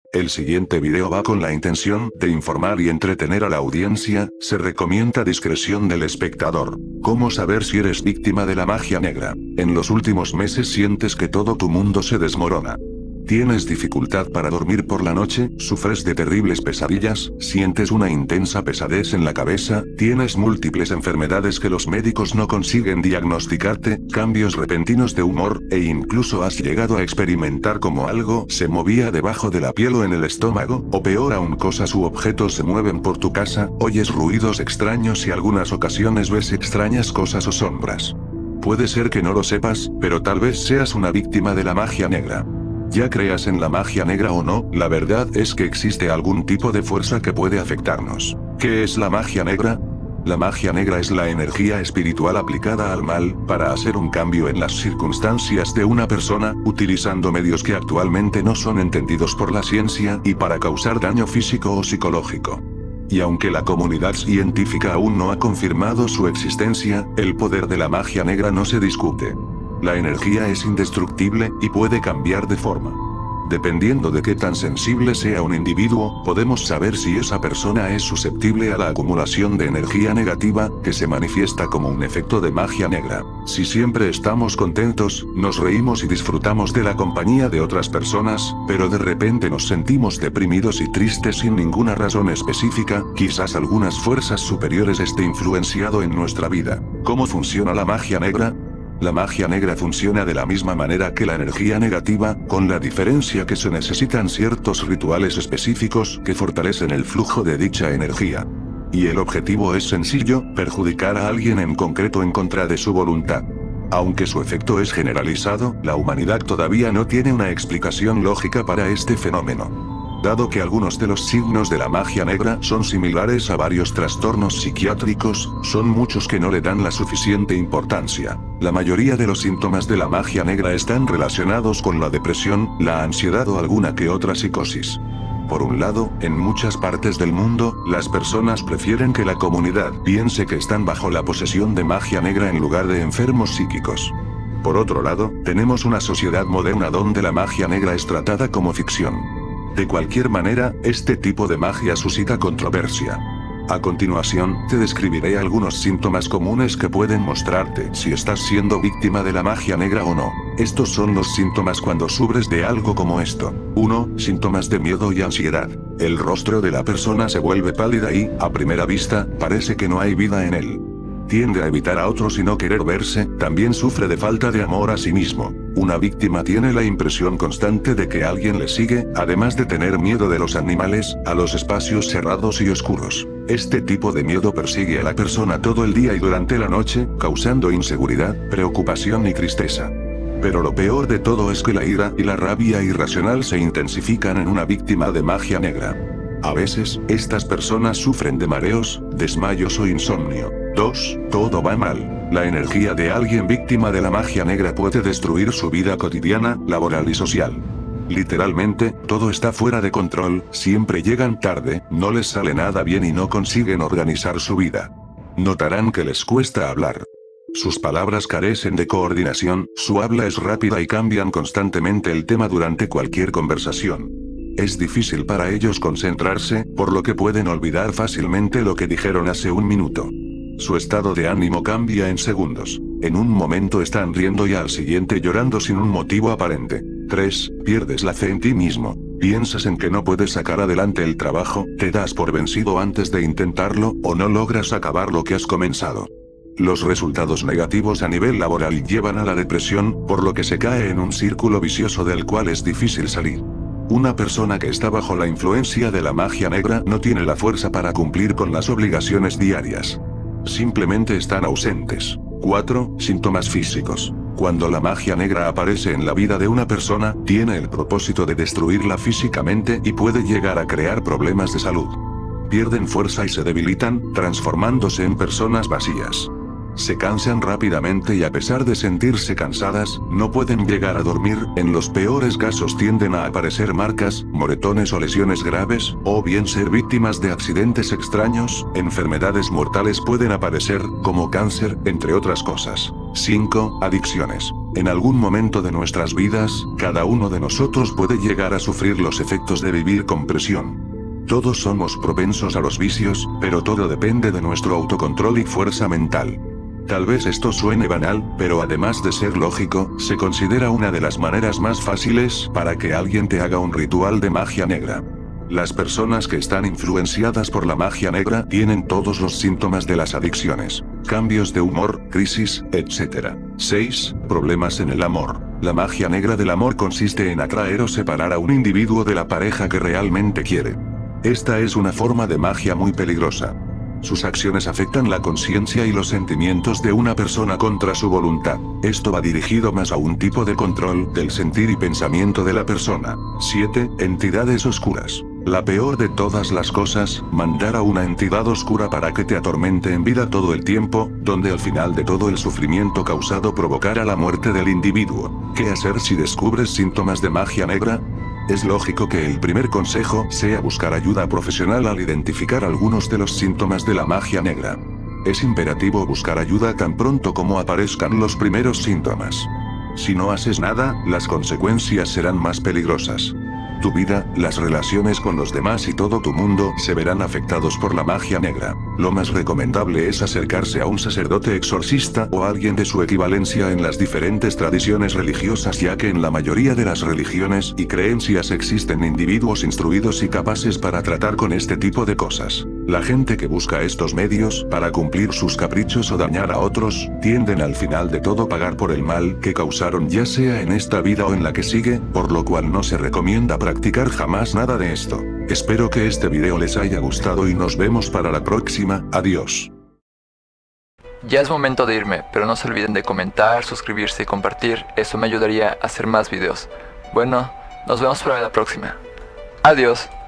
El siguiente video va con la intención de informar y entretener a la audiencia, se recomienda discreción del espectador. ¿Cómo saber si eres víctima de la magia negra? En los últimos meses sientes que todo tu mundo se desmorona. ¿Tienes dificultad para dormir por la noche? ¿Sufres de terribles pesadillas? ¿Sientes una intensa pesadez en la cabeza? ¿Tienes múltiples enfermedades que los médicos no consiguen diagnosticarte? ¿Cambios repentinos de humor? ¿E incluso has llegado a experimentar como algo se movía debajo de la piel o en el estómago? ¿O peor aún, cosas u objetos se mueven por tu casa? ¿Oyes ruidos extraños y algunas ocasiones ves extrañas cosas o sombras? Puede ser que no lo sepas, pero tal vez seas una víctima de la magia negra. Ya creas en la magia negra o no, la verdad es que existe algún tipo de fuerza que puede afectarnos. ¿Qué es la magia negra? La magia negra es la energía espiritual aplicada al mal, para hacer un cambio en las circunstancias de una persona, utilizando medios que actualmente no son entendidos por la ciencia, y para causar daño físico o psicológico. Y aunque la comunidad científica aún no ha confirmado su existencia, el poder de la magia negra no se discute. La energía es indestructible, y puede cambiar de forma. Dependiendo de qué tan sensible sea un individuo, podemos saber si esa persona es susceptible a la acumulación de energía negativa, que se manifiesta como un efecto de magia negra. Si siempre estamos contentos, nos reímos y disfrutamos de la compañía de otras personas, pero de repente nos sentimos deprimidos y tristes sin ninguna razón específica, quizás algunas fuerzas superiores estén influenciado en nuestra vida. ¿Cómo funciona la magia negra? La magia negra funciona de la misma manera que la energía negativa, con la diferencia que se necesitan ciertos rituales específicos que fortalecen el flujo de dicha energía. Y el objetivo es sencillo, perjudicar a alguien en concreto en contra de su voluntad. Aunque su efecto es generalizado, la humanidad todavía no tiene una explicación lógica para este fenómeno. Dado que algunos de los signos de la magia negra son similares a varios trastornos psiquiátricos, son muchos que no le dan la suficiente importancia. La mayoría de los síntomas de la magia negra están relacionados con la depresión, la ansiedad o alguna que otra psicosis. Por un lado, en muchas partes del mundo, las personas prefieren que la comunidad piense que están bajo la posesión de magia negra en lugar de enfermos psíquicos. Por otro lado, tenemos una sociedad moderna donde la magia negra es tratada como ficción. De cualquier manera, este tipo de magia suscita controversia. A continuación, te describiré algunos síntomas comunes que pueden mostrarte si estás siendo víctima de la magia negra o no. Estos son los síntomas cuando sufres de algo como esto. 1. Síntomas de miedo y ansiedad. El rostro de la persona se vuelve pálida y, a primera vista, parece que no hay vida en él. Tiende a evitar a otros y no querer verse, también sufre de falta de amor a sí mismo. Una víctima tiene la impresión constante de que alguien le sigue, además de tener miedo de los animales, a los espacios cerrados y oscuros. Este tipo de miedo persigue a la persona todo el día y durante la noche, causando inseguridad, preocupación y tristeza. Pero lo peor de todo es que la ira y la rabia irracional se intensifican en una víctima de magia negra. A veces, estas personas sufren de mareos, desmayos o insomnio. 2. Todo va mal. La energía de alguien víctima de la magia negra puede destruir su vida cotidiana, laboral y social. Literalmente, todo está fuera de control, siempre llegan tarde, no les sale nada bien y no consiguen organizar su vida. Notarán que les cuesta hablar. Sus palabras carecen de coordinación, su habla es rápida y cambian constantemente el tema durante cualquier conversación. Es difícil para ellos concentrarse, por lo que pueden olvidar fácilmente lo que dijeron hace un minuto. Su estado de ánimo cambia en segundos. En un momento están riendo y al siguiente llorando sin un motivo aparente. 3. Pierdes la fe en ti mismo. Piensas en que no puedes sacar adelante el trabajo, te das por vencido antes de intentarlo, o no logras acabar lo que has comenzado. Los resultados negativos a nivel laboral llevan a la depresión, por lo que se cae en un círculo vicioso del cual es difícil salir. Una persona que está bajo la influencia de la magia negra no tiene la fuerza para cumplir con las obligaciones diarias. Simplemente están ausentes. 4. Síntomas físicos. Cuando la magia negra aparece en la vida de una persona, tiene el propósito de destruirla físicamente y puede llegar a crear problemas de salud. Pierden fuerza y se debilitan, transformándose en personas vacías. Se cansan rápidamente y a pesar de sentirse cansadas, no pueden llegar a dormir, en los peores casos tienden a aparecer marcas, moretones o lesiones graves, o bien ser víctimas de accidentes extraños, enfermedades mortales pueden aparecer, como cáncer, entre otras cosas. 5. Adicciones. En algún momento de nuestras vidas, cada uno de nosotros puede llegar a sufrir los efectos de vivir con presión. Todos somos propensos a los vicios, pero todo depende de nuestro autocontrol y fuerza mental. Tal vez esto suene banal, pero además de ser lógico, se considera una de las maneras más fáciles para que alguien te haga un ritual de magia negra. Las personas que están influenciadas por la magia negra tienen todos los síntomas de las adicciones: cambios de humor, crisis, etc. 6. Problemas en el amor. La magia negra del amor consiste en atraer o separar a un individuo de la pareja que realmente quiere. Esta es una forma de magia muy peligrosa. Sus acciones afectan la conciencia y los sentimientos de una persona contra su voluntad. Esto va dirigido más a un tipo de control del sentir y pensamiento de la persona. 7. Entidades oscuras. La peor de todas las cosas, mandar a una entidad oscura para que te atormente en vida todo el tiempo, donde al final de todo el sufrimiento causado provocará la muerte del individuo. ¿Qué hacer si descubres síntomas de magia negra? Es lógico que el primer consejo sea buscar ayuda profesional al identificar algunos de los síntomas de la magia negra. Es imperativo buscar ayuda tan pronto como aparezcan los primeros síntomas. Si no haces nada, las consecuencias serán más peligrosas. Tu vida, las relaciones con los demás y todo tu mundo se verán afectados por la magia negra. Lo más recomendable es acercarse a un sacerdote exorcista o alguien de su equivalencia en las diferentes tradiciones religiosas, ya que en la mayoría de las religiones y creencias existen individuos instruidos y capaces para tratar con este tipo de cosas. La gente que busca estos medios para cumplir sus caprichos o dañar a otros, tienden al final de todo pagar por el mal que causaron, ya sea en esta vida o en la que sigue, por lo cual no se recomienda practicar jamás nada de esto. Espero que este video les haya gustado y nos vemos para la próxima. Adiós. Ya es momento de irme, pero no se olviden de comentar, suscribirse y compartir, eso me ayudaría a hacer más videos. Bueno, nos vemos para la próxima. Adiós.